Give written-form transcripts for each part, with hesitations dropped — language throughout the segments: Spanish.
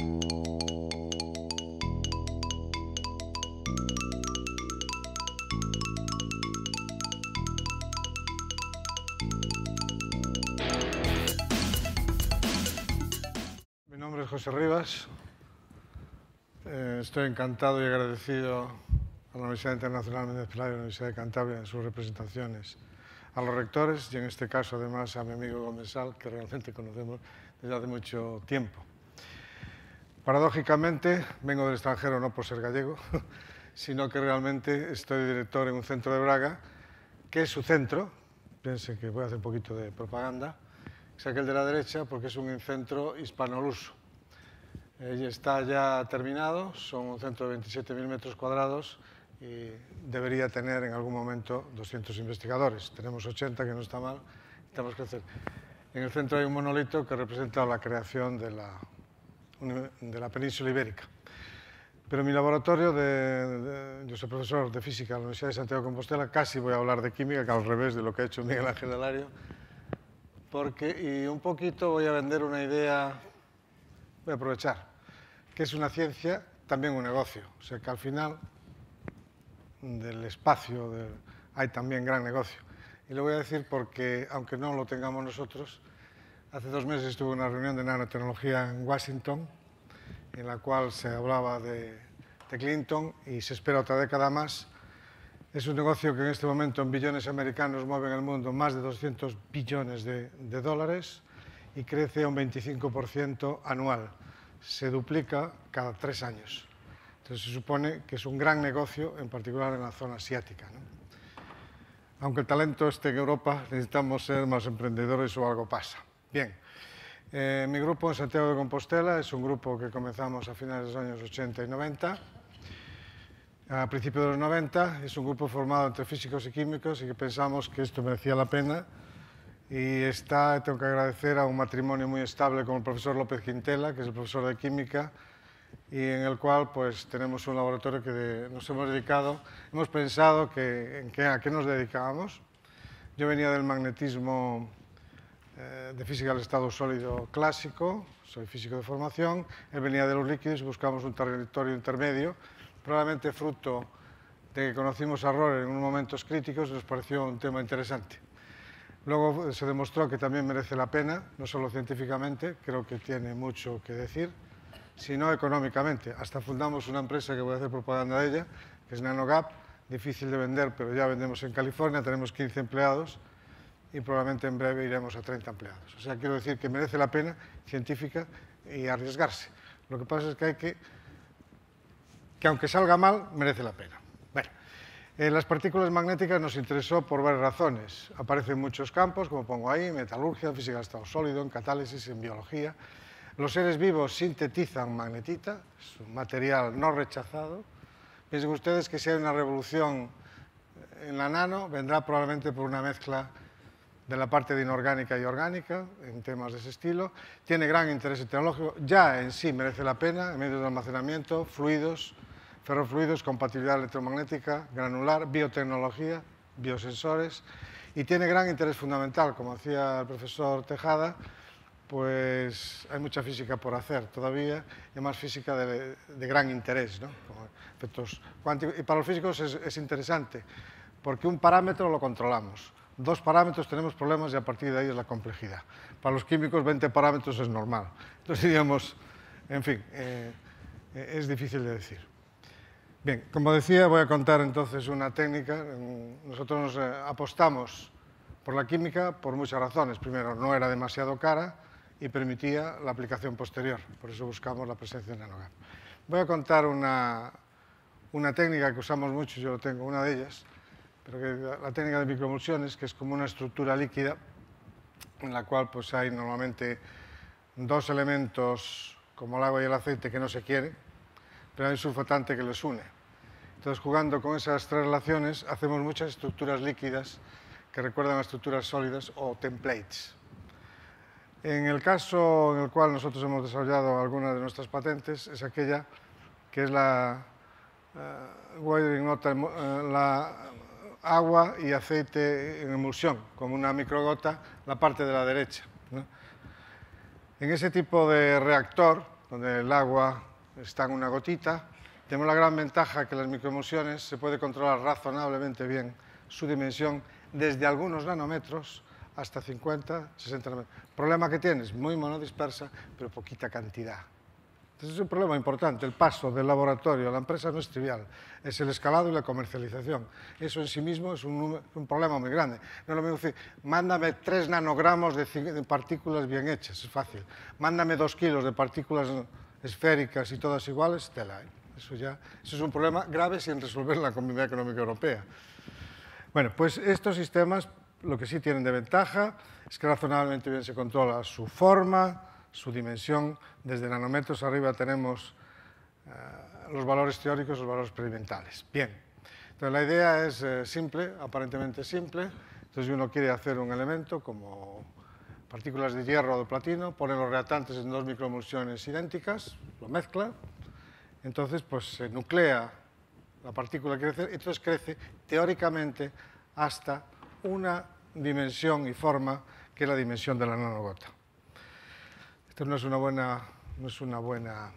Mi nombre es José Rivas. Estoy encantado y agradecido a la Universidad Internacional Méndez Pelayo y a la Universidad de Cantabria en sus representaciones a los rectores y en este caso además a mi amigo Gómez Sal, que realmente conocemos desde hace mucho tiempo. Paradójicamente, vengo del extranjero no por ser gallego, sino que realmente estoy director en un centro de Braga, que es su centro, piensen que voy a hacer un poquito de propaganda, es aquel de la derecha porque es un centro hispano-luso. Está ya terminado, son un centro de 27.000 metros cuadrados y debería tener en algún momento 200 investigadores. Tenemos 80, que no está mal, tenemos que hacer. En el centro hay un monolito que representa la creación de la península ibérica. Pero en mi laboratorio, yo soy profesor de física en la Universidad de Santiago de Compostela, casi voy a hablar de química, que al revés de lo que ha hecho Miguel Ángel Alario, y un poquito voy a vender una idea, voy a aprovechar, que es una ciencia, también un negocio. O sea que al final del espacio hay también gran negocio. Y lo voy a decir porque, aunque no lo tengamos nosotros, hace 2 meses estuve en una reunión de nanotecnología en Washington, en la cual se hablaba de Clinton y se espera otra década más. Es un negocio que en este momento en billones americanos mueve en el mundo más de 200 billones de dólares y crece un 25% anual. Se duplica cada 3 años. Entonces se supone que es un gran negocio, en particular en la zona asiática, ¿no? Aunque el talento esté en Europa, necesitamos ser más emprendedores o algo pasa. Bien, mi grupo en Santiago de Compostela es un grupo que comenzamos a finales de los años 80 y 90. A principios de los 90 es un grupo formado entre físicos y químicos y que pensamos que esto merecía la pena. Y tengo que agradecer a un matrimonio muy estable con el profesor López Quintela, que es el profesor de química, y en el cual pues tenemos un laboratorio que nos hemos dedicado, hemos pensado a qué nos dedicábamos. Yo venía del magnetismo de física del estado sólido clásico, soy físico de formación, él venía de los líquidos y buscamos un territorio intermedio, probablemente fruto de que conocimos a Rohrer en unos momentos críticos y nos pareció un tema interesante. Luego se demostró que también merece la pena, no solo científicamente, creo que tiene mucho que decir, sino económicamente. Hasta fundamos una empresa que voy a hacer propaganda de ella, que es NanoGap, difícil de vender, pero ya vendemos en California, tenemos 15 empleados y probablemente en breve iremos a 30 empleados. O sea, quiero decir que merece la pena científica y arriesgarse. Lo que pasa es que hay que aunque salga mal, merece la pena. Bueno, las partículas magnéticas nos interesó por varias razones. Aparecen en muchos campos, como pongo ahí, metalurgia, física del estado sólido, en catálisis, en biología. Los seres vivos sintetizan magnetita, es un material no rechazado. Piensen ustedes que si hay una revolución en la nano, vendrá probablemente por una mezcla de la parte de inorgánica y orgánica, en temas de ese estilo. Tiene gran interés tecnológico, ya en sí merece la pena, en medios de almacenamiento, fluidos, ferrofluidos, compatibilidad electromagnética, granular, biotecnología, biosensores, y tiene gran interés fundamental, como decía el profesor Tejada, pues hay mucha física por hacer todavía, y más física de gran interés, ¿no? Como efectos cuánticos. Y para los físicos es interesante, porque un parámetro lo controlamos, 2 parámetros tenemos problemas y a partir de ahí es la complejidad. Para los químicos 20 parámetros es normal. Entonces diríamos, en fin, es difícil de decir. Bien, como decía, voy a contar entonces una técnica. Nosotros nos apostamos por la química por muchas razones. Primero, no era demasiado cara y permitía la aplicación posterior. Por eso buscamos la presencia de NanoGap. Voy a contar una técnica que usamos mucho, yo lo tengo, una de ellas, pero que la técnica de microemulsiones, que es como una estructura líquida en la cual pues, hay normalmente 2 elementos, como el agua y el aceite, que no se quieren, pero hay un surfactante que les une. Entonces, jugando con esas 3 relaciones, hacemos muchas estructuras líquidas que recuerdan a estructuras sólidas o templates. En el caso en el cual nosotros hemos desarrollado algunas de nuestras patentes, es aquella que es la agua y aceite en emulsión, como una microgota, la parte de la derecha, ¿no? En ese tipo de reactor, donde el agua está en una gotita. Tenemos la gran ventaja que las microemulsiones se puede controlar razonablemente bien su dimensión desde algunos nanómetros hasta 50, 60 nanómetros. El problema que tienes, muy monodispersa, pero poquita cantidad. Entonces es un problema importante. El paso del laboratorio a la empresa no es trivial, es el escalado y la comercialización. Eso en sí mismo es un problema muy grande. No es lo mismo decir, mándame 3 nanogramos de partículas bien hechas, es fácil. Mándame 2 kilos de partículas esféricas y todas iguales, tela. Eso es un problema grave sin resolver en la Comunidad Económica Europea. Bueno, pues estos sistemas lo que sí tienen de ventaja es que razonablemente bien se controla su forma, su dimensión. Desde nanómetros arriba tenemos los valores teóricos y los valores experimentales. Bien, entonces la idea es simple, aparentemente simple. Entonces uno quiere hacer un elemento como partículas de hierro o de platino, pone los reactantes en 2 microemulsiones idénticas, lo mezcla, entonces pues se nuclea la partícula que crece, entonces crece teóricamente hasta una dimensión y forma que es la dimensión de la nanogota. Esto no es una buena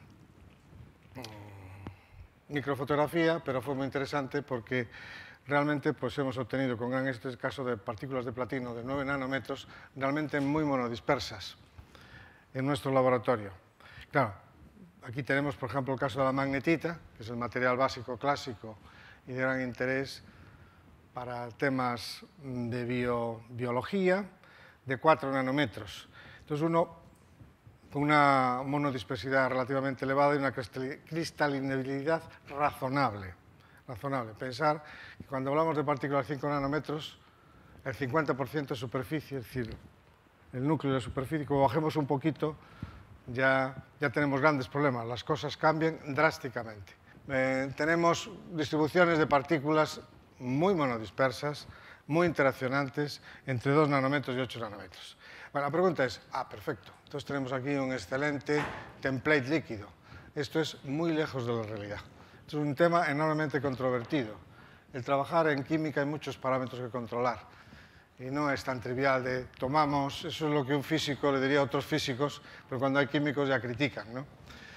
microfotografía, pero fue muy interesante porque realmente pues, hemos obtenido con gran éxito el caso de partículas de platino de 9 nanómetros, realmente muy monodispersas en nuestro laboratorio. Claro, aquí tenemos, por ejemplo, el caso de la magnetita, que es el material básico clásico y de gran interés para temas de biología, de 4 nanómetros. Entonces uno con una monodispersidad relativamente elevada y una cristalinabilidad razonable. Pensar que cuando hablamos de partículas de 5 nanómetros, el 50% de superficie, es decir, el núcleo de la superficie, como bajemos un poquito, ya tenemos grandes problemas, las cosas cambian drásticamente. Tenemos distribuciones de partículas muy monodispersas, muy interaccionantes, entre 2 nanómetros y 8 nanómetros. Bueno, la pregunta es, perfecto, entonces tenemos aquí un excelente template líquido. Esto es muy lejos de la realidad. Esto es un tema enormemente controvertido. El trabajar en química hay muchos parámetros que controlar. Y no es tan trivial de tomamos, eso es lo que un físico le diría a otros físicos, pero cuando hay químicos ya critican, ¿no?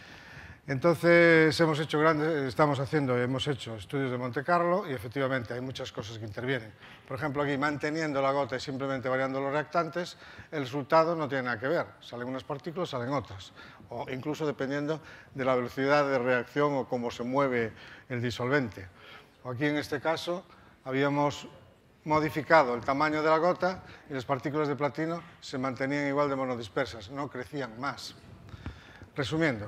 Entonces hemos hecho estudios de Monte Carlo y efectivamente hay muchas cosas que intervienen. Por ejemplo, aquí manteniendo la gota y simplemente variando los reactantes, el resultado no tiene nada que ver. Salen unas partículas, salen otras. O incluso dependiendo de la velocidad de reacción o cómo se mueve el disolvente. O aquí en este caso habíamos modificado el tamaño de la gota y las partículas de platino se mantenían igual de monodispersas, no crecían más. Resumiendo,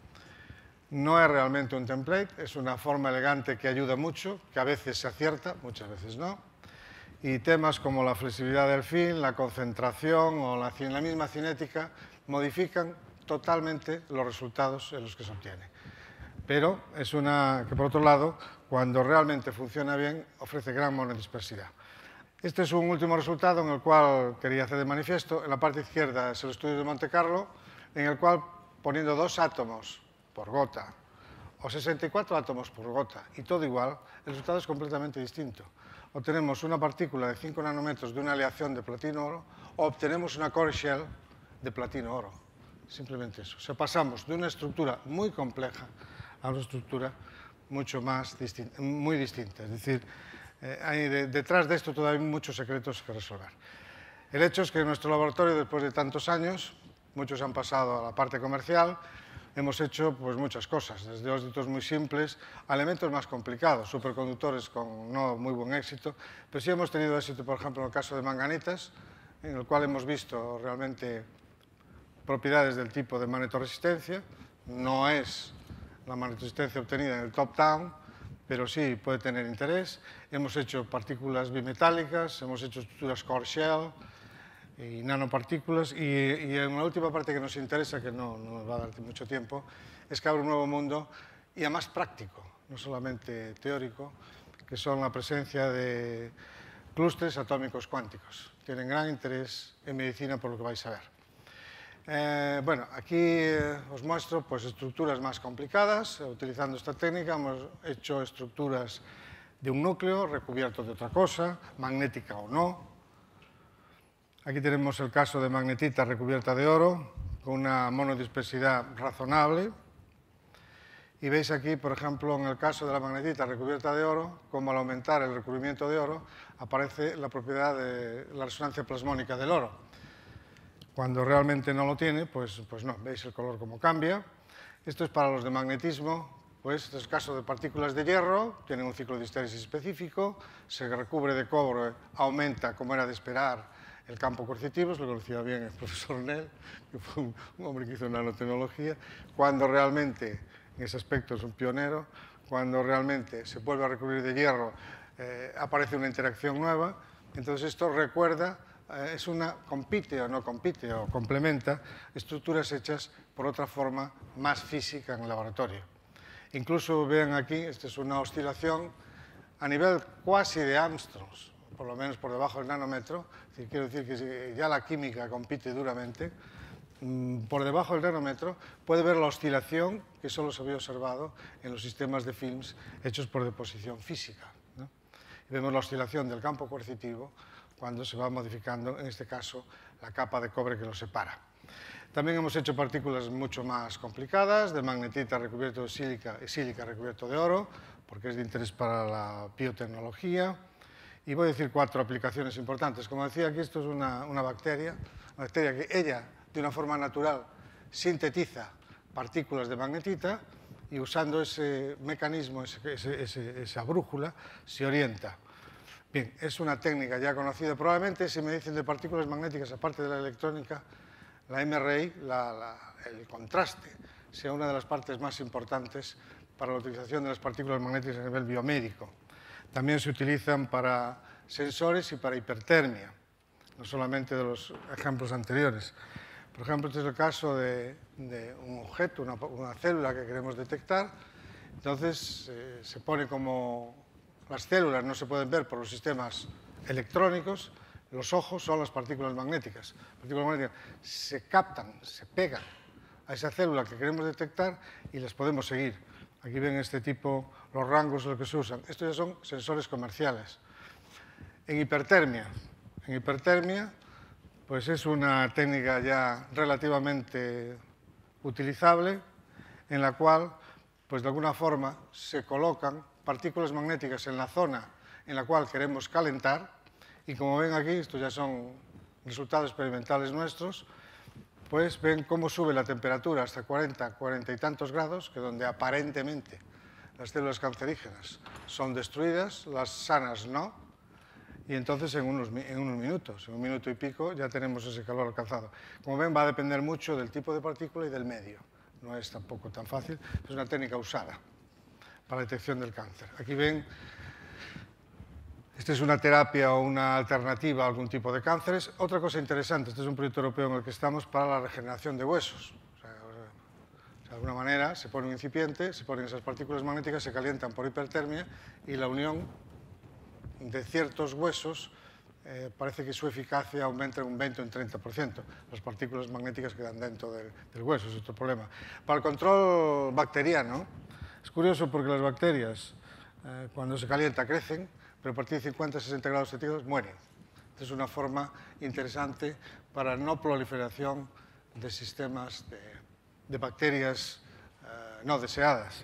no es realmente un template, es una forma elegante que ayuda mucho, que a veces se acierta, muchas veces no. Y temas como la flexibilidad del film, la concentración o la misma cinética modifican totalmente los resultados en los que se obtiene. Pero es una que, por otro lado, cuando realmente funciona bien, ofrece gran monodispersidad. Este es un último resultado en el cual quería hacer de manifiesto. En la parte izquierda es el estudio de Monte Carlo, en el cual, poniendo 2 átomos por gota o 64 átomos por gota y todo igual, el resultado es completamente distinto. Obtenemos una partícula de 5 nanómetros de una aleación de platino-oro o obtenemos una core shell de platino-oro. Simplemente eso. O sea, pasamos de una estructura muy compleja a una estructura mucho más muy distinta. Es decir, detrás de esto todavía hay muchos secretos que resolver. El hecho es que en nuestro laboratorio, después de tantos años, muchos han pasado a la parte comercial. Hemos hecho pues, muchas cosas, desde óxidos muy simples a elementos más complicados, superconductores con no muy buen éxito, pero sí hemos tenido éxito, por ejemplo, en el caso de manganitas, en el cual hemos visto realmente propiedades del tipo de magnetoresistencia. No es la magnetoresistencia obtenida en el top-down, pero sí puede tener interés. Hemos hecho partículas bimetálicas, hemos hecho estructuras core shell, y nanopartículas, y en la última parte que nos interesa, que no nos va a dar mucho tiempo, es que abre un nuevo mundo y además práctico, no solamente teórico, que son la presencia de clústeres atómicos cuánticos. Tienen gran interés en medicina por lo que vais a ver. Bueno, aquí os muestro pues, estructuras más complicadas. Utilizando esta técnica hemos hecho estructuras de un núcleo recubierto de otra cosa, magnética o no. Aquí tenemos el caso de magnetita recubierta de oro, con una monodispersidad razonable. Y veis aquí, por ejemplo, en el caso de la magnetita recubierta de oro, como al aumentar el recubrimiento de oro, aparece la propiedad de la resonancia plasmónica del oro. Cuando realmente no lo tiene, pues no, veis el color como cambia. Esto es para los de magnetismo, pues este es el caso de partículas de hierro, tienen un ciclo de histéresis específico, se recubre de cobre, aumenta, como era de esperar, el campo coercitivo, lo conocía bien el profesor Nel, que fue un hombre que hizo nanotecnología, cuando realmente, en ese aspecto es un pionero, cuando realmente se vuelve a recubrir de hierro, aparece una interacción nueva, entonces esto recuerda, compite o no compite, o complementa estructuras hechas por otra forma más física en el laboratorio. Incluso vean aquí, esta es una oscilación a nivel cuasi de Armstrongs, por lo menos por debajo del nanómetro, quiero decir que ya la química compite duramente, por debajo del nanómetro puede ver la oscilación que solo se había observado en los sistemas de films hechos por deposición física, ¿no? Y vemos la oscilación del campo coercitivo cuando se va modificando, en este caso, la capa de cobre que lo separa. También hemos hecho partículas mucho más complicadas, de magnetita recubierto de sílica y sílica recubierto de oro, porque es de interés para la biotecnología. Y voy a decir 4 aplicaciones importantes. Como decía aquí, esto es una bacteria que ella, de una forma natural, sintetiza partículas de magnetita y usando ese mecanismo, esa brújula, se orienta. Bien, es una técnica ya conocida. Probablemente, si me dicen de partículas magnéticas, aparte de la electrónica, la MRI, el contraste, sea una de las partes más importantes para la utilización de las partículas magnéticas a nivel biomédico. También se utilizan para sensores y para hipertermia, no solamente de los ejemplos anteriores. Por ejemplo, este es el caso de un objeto, una célula que queremos detectar. Entonces, se pone como las células no se pueden ver por los sistemas electrónicos, los ojos son las partículas magnéticas. Las partículas magnéticas se captan, se pegan a esa célula que queremos detectar y las podemos seguir. Aquí ven este tipo, los rangos de lo que se usan. Estos ya son sensores comerciales. En hipertermia, pues es una técnica ya relativamente utilizable en la cual, pues de alguna forma, se colocan partículas magnéticas en la zona en la cual queremos calentar y como ven aquí, estos ya son resultados experimentales nuestros, pues ven cómo sube la temperatura hasta 40 y tantos grados, que donde aparentemente las células cancerígenas son destruidas, las sanas no, y entonces en unos minutos, en 1 minuto y pico, ya tenemos ese calor alcanzado. Como ven, va a depender mucho del tipo de partícula y del medio. No es tampoco tan fácil, es una técnica usada para la detección del cáncer. Aquí ven, esta es una terapia o una alternativa a algún tipo de cánceres. Otra cosa interesante, este es un proyecto europeo en el que estamos para la regeneración de huesos. De alguna manera se pone un incipiente, se ponen esas partículas magnéticas, se calientan por hipertermia y la unión de ciertos huesos parece que su eficacia aumenta en un 20 o un 30%. Las partículas magnéticas quedan dentro del hueso, es otro problema. Para el control bacteriano, es curioso porque las bacterias, cuando se calienta, crecen, pero a partir de 50 o 60 grados centígrados mueren. Esta es una forma interesante para no proliferación de sistemas de bacterias no deseadas.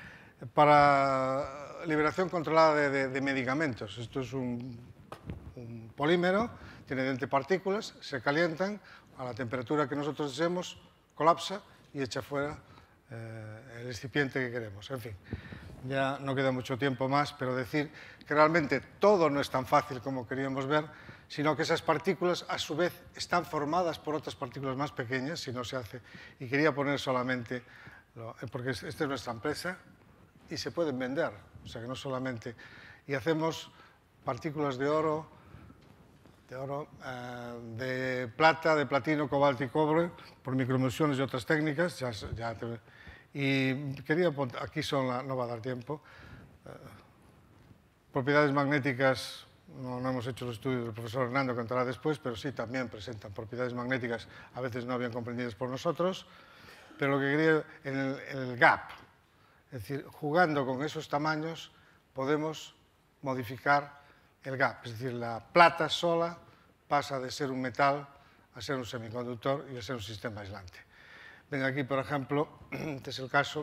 Para liberación controlada de medicamentos, esto es un polímero, tiene 20 partículas, se calientan a la temperatura que nosotros deseemos, colapsa y echa fuera el recipiente que queremos. En fin, ya no queda mucho tiempo más, pero decir que realmente todo no es tan fácil como queríamos ver, sino que esas partículas a su vez están formadas por otras partículas más pequeñas si no se hace. Y quería poner solamente, porque esta es nuestra empresa y se pueden vender, o sea que no solamente. Y hacemos partículas de oro, de plata, de platino, cobalto y cobre, por microemulsiones y otras técnicas. Y quería apuntar, aquí no va a dar tiempo, propiedades magnéticas, no hemos hecho los estudios del profesor Hernando, que entrará después, pero sí también presentan propiedades magnéticas, a veces no habían comprendidas por nosotros, pero lo que quería, en el gap, es decir, jugando con esos tamaños, podemos modificar el gap, es decir, la plata sola pasa de ser un metal a ser un semiconductor y a ser un sistema aislante. Ven aquí, por ejemplo, este es el caso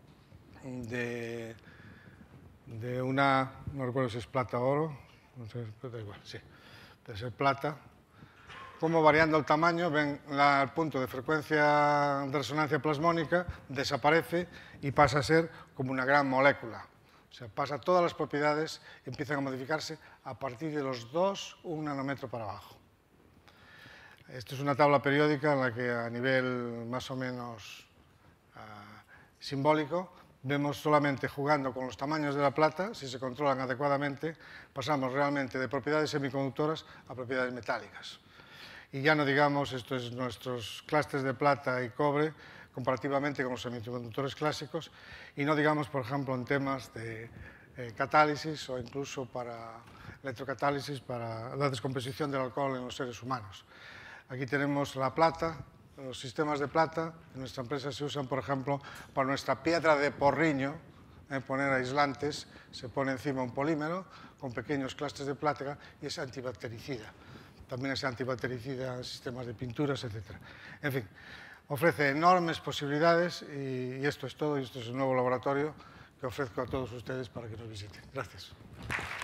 de una, no recuerdo si es plata o oro, no sé, pero da igual, sí, debe ser plata. Como variando el tamaño, ven el punto de frecuencia de resonancia plasmónica, desaparece y pasa a ser como una gran molécula. O sea, pasa todas las propiedades y empiezan a modificarse a partir de los 1 nanómetro para abajo. Esto es una tabla periódica en la que a nivel más o menos simbólico vemos solamente jugando con los tamaños de la plata, si se controlan adecuadamente, pasamos realmente de propiedades semiconductoras a propiedades metálicas. Y ya no digamos, esto es nuestros clústeres de plata y cobre comparativamente con los semiconductores clásicos, y no digamos, por ejemplo, en temas de catálisis o incluso para electrocatálisis, para la descomposición del alcohol en los seres humanos. Aquí tenemos la plata, los sistemas de plata. En nuestra empresa se usan, por ejemplo, para nuestra piedra de porriño, poner aislantes, se pone encima un polímero con pequeños clústeres de plata y es antibactericida. También es antibactericida en sistemas de pinturas, etc. En fin, ofrece enormes posibilidades y esto es todo. Y esto es el nuevo laboratorio que ofrezco a todos ustedes para que nos visiten. Gracias.